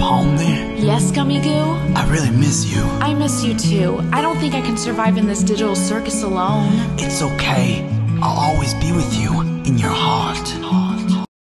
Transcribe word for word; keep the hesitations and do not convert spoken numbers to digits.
home there? Yes, Gummy Goo? I really miss you. I miss you too. I don't think I can survive in this digital circus alone. It's okay. I'll